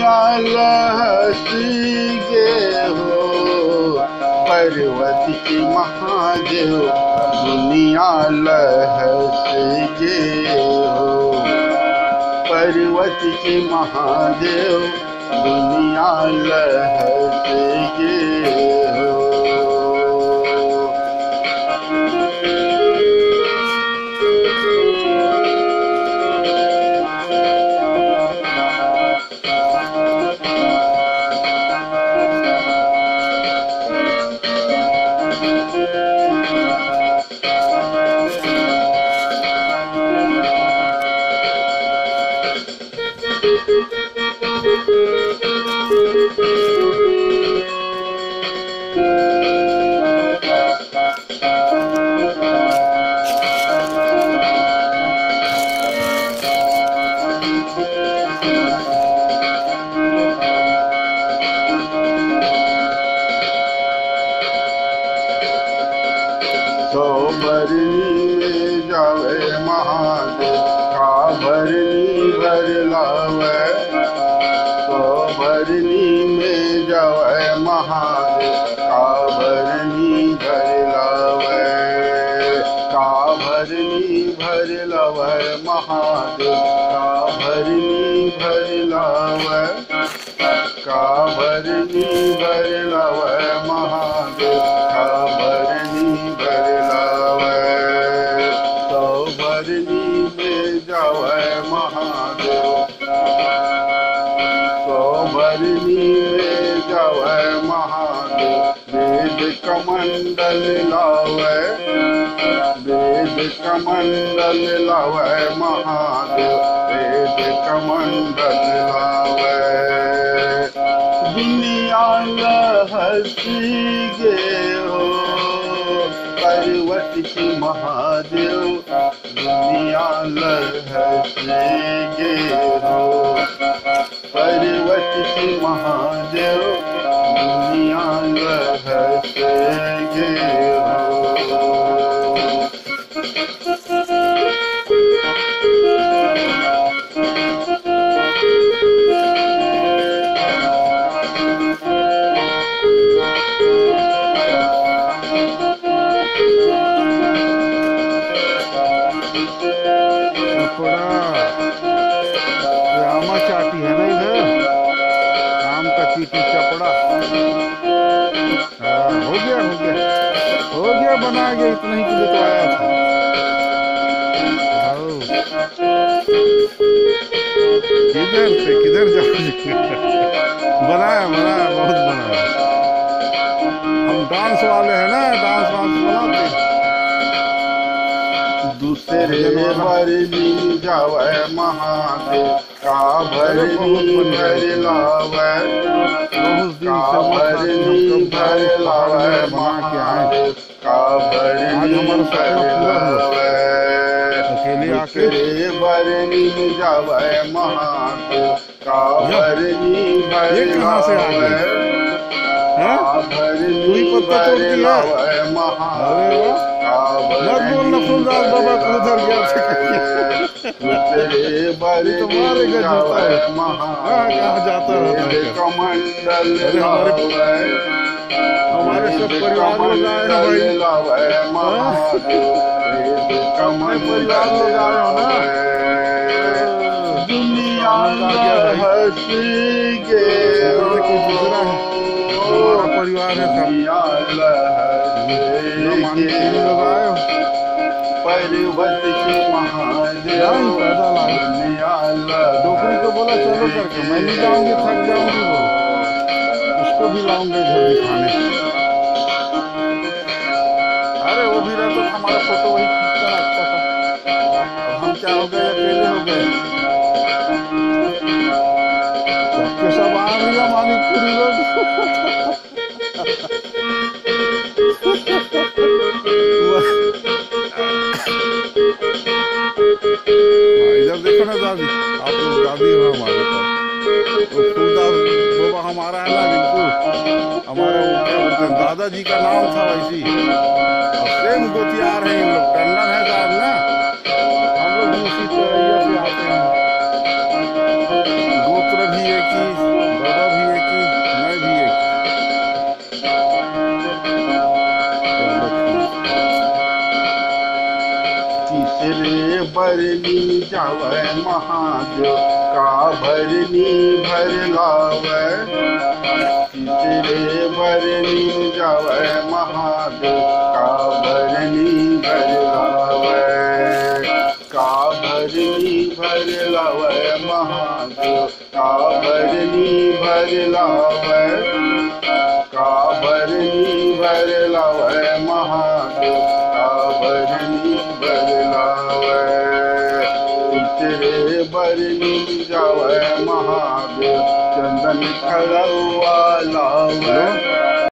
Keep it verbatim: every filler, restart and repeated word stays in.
दुनिया लहसी गे हो, पर्वत की महादेव दुनिया लहसी गे हो, पर्वत की महादेव दुनिया लहसी गे हो। सौ भरनी में जावे महादेव का भरनी भर लावे, सौ भरनी में जावे महादेव का भरनी भर लावे, का भरनी भर लावे महादेव का भरनी भर लावे, का भरनी भर लावे महादेव का भरनी भर लावे, सौ भरनी में जावे महादेव, सौ भरनी में जावे महादेव, वेद कमंडल लावे, वेद कमंडल लावे महादेव, वेद कमंडल लावे, दुनिया लहसी गे हो, पर्वत की महादेव दुनिया लहसी गे हो, पर्वत की महादेव दुनिया लहसी गे हो। आमा चाटी है ना इधर, आम का चीटी चपड़ा। हो गया हो गया हो गया, बना गया, इतना ही के लिए तो आया था। किधर से किधर जाओगे? बनाया बनाया बहुत बनाया। हम डांस वाले हैं ना, डांस वांस बनाते हैं। दूसरे भरनी जावे महादेव का भरनी भर लावे, का भरनी भर लावे महादेव का भरनी भर लावे, दूसरे भरनी जावे महादेव का भरनी भर लावे, का भरनी भर लावे महादेव का भरनी भर लावे, दूसरे भरनी जावे महादेव कमंडल लावे, हमारे सब परिवार लोग आए हैं लावे महादेव परिवार लोग आए हो ना। दुनिया लहसी गे हो, हमारा परिवार है सब, दुनिया लहसी गे हो, पर्वत की महादेव दुनिया डोकरी को बोला चलो करके, मैं नहीं जाऊंगी, थक जाऊंगी, वो उसको भी लाऊंगे घर दिखाने। अरे वो भी रहता, हमारा फोटो वही खींचता अच्छा था। अब हम क्या हो गए, अकेले हो गए, सबके सब आ रही है मानिकपुरी लोग। इधर देखो ना दादी, आप लोग दादी हो हमारे पास, तो फूलदास बाबा हमारा है ना, बिल्कुल हमारा क्या बोलते हैं, दादाजी का नाम था वैसी। और प्रेम गोतियार है इन लोग, टंडन है साहब ना, हम लोग भी उसी तरह से आते हैं, गोत्र भी एक ही। तिसरे बरनी जावै महादेव का भरनी भर लावै। तिसरे बरनी जावै महादेव का भरनी भर लावै। का भरनी भर लावै महादेव का भरनी भर लावै। का भरनी भर लावै महादेव का भरनी भर लावै। तिसरे बरनी जावै महादेव चंदन खड़वा लावै।